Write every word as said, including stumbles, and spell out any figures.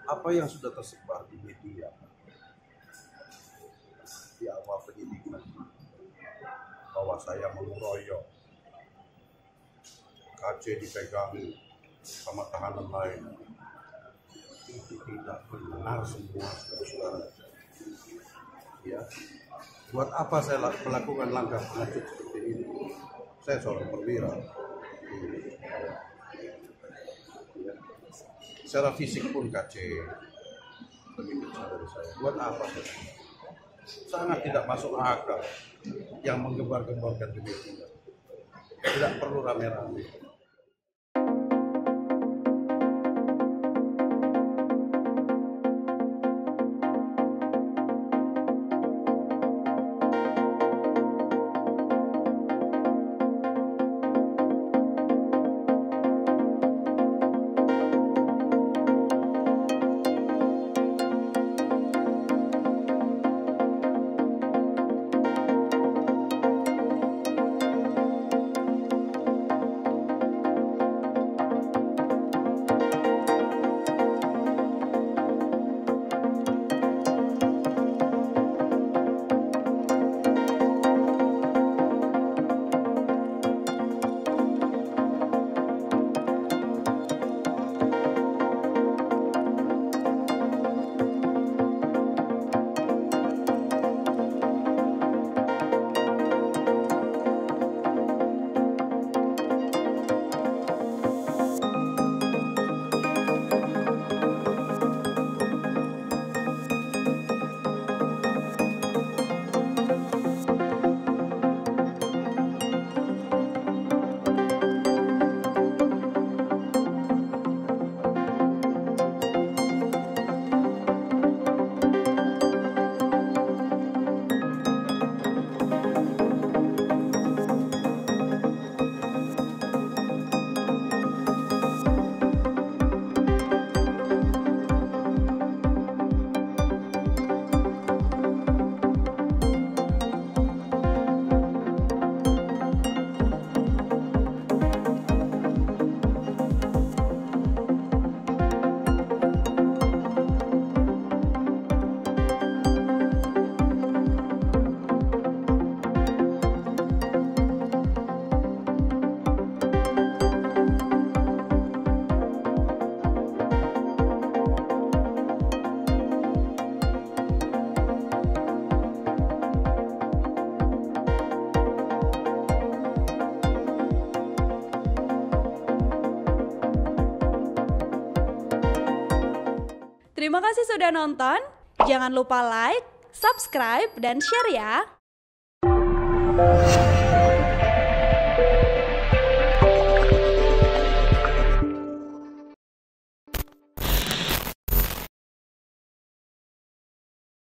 apa yang sudah tersebar di media di awal penyidikan bahwa saya mengeroyok, K C dipegang sama tahanan lain, itu tidak benar semua saudara-saudara. Ya, buat apa saya melakukan langkah pengecut seperti ini? Saya seorang perwira. Ya. Secara fisik pun K C lebih kecil dari saya. Buat apa saya? Sangat tidak masuk akal yang menggembar-gemborkan demikian. Tidak perlu rame-rame. Terima kasih sudah nonton. Jangan lupa like, subscribe, dan share ya.